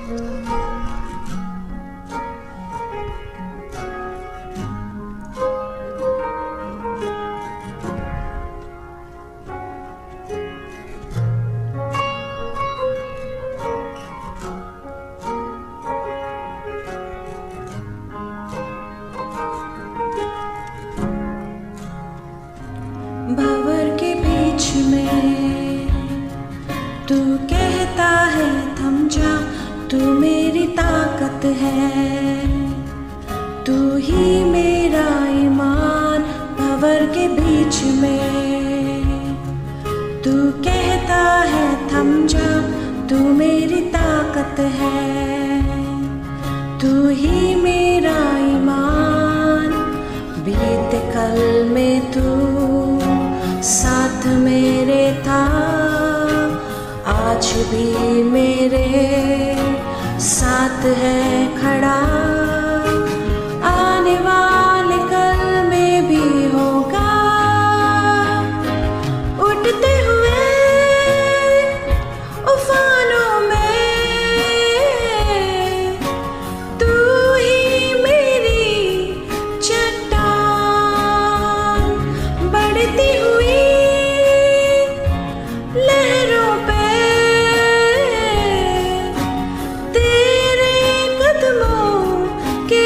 भंवर के बीच में तू कहता है थम जा, तू मेरी ताकत है, तू ही मेरा ईमान। भंवर के बीच में तू कहता है थम जा, तू मेरी ताकत है, तू ही मेरा ईमान। बीते कल में तू साथ मेरे था, आज भी मेरे साथ है खड़ा। आने वाले कल में भी होगा, उठते हुए उफानों में तू ही मेरी चट्टान। बढ़ती हुई लहरों पे तेरे कदमों के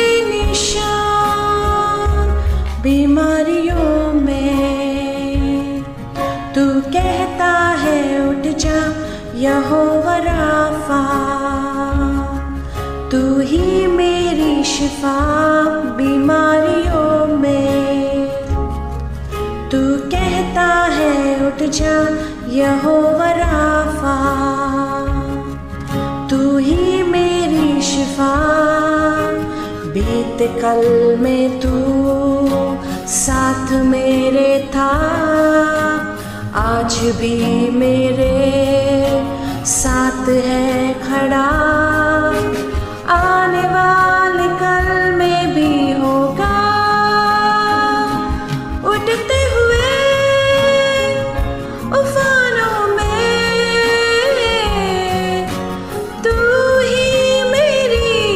निशान। बीमारियों में तू कहता है उठ जा, यहोवा राफा, तू ही मेरी शिफा। बीमारियों में तू कहता है उठ जा, यहोवा राफा, तू ही मेरी शिफा। बीते कल में तू साथ मेरे था, आज भी मेरे साथ है खड़ा। आने वाले कल में भी होगा, उठते हुए उफानों में तू ही मेरी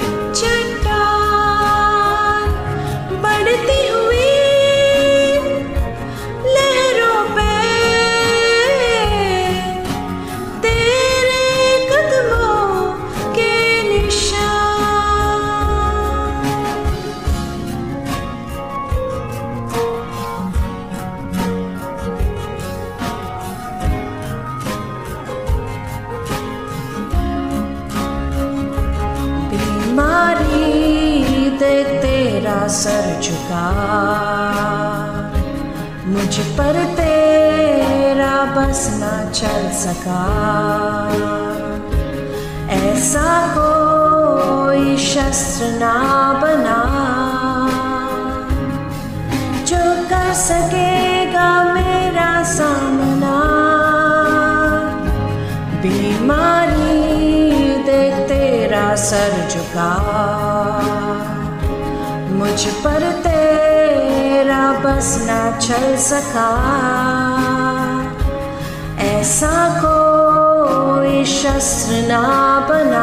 चट्टान। बढ़ती हुई लहरों पे तेरे कदमों के निशान। बीमारी देख तेरा सर झुका, मुझ पर तेरा बस ना चल सका। ऐसा कोई शस्त्र ना बना जो कर सकेगा मेरा सामना। बीमारी देख तेरा सर झुका, मुझ पर तेरा बस ना चल सका। ऐसा कोई शस्त्र ना बना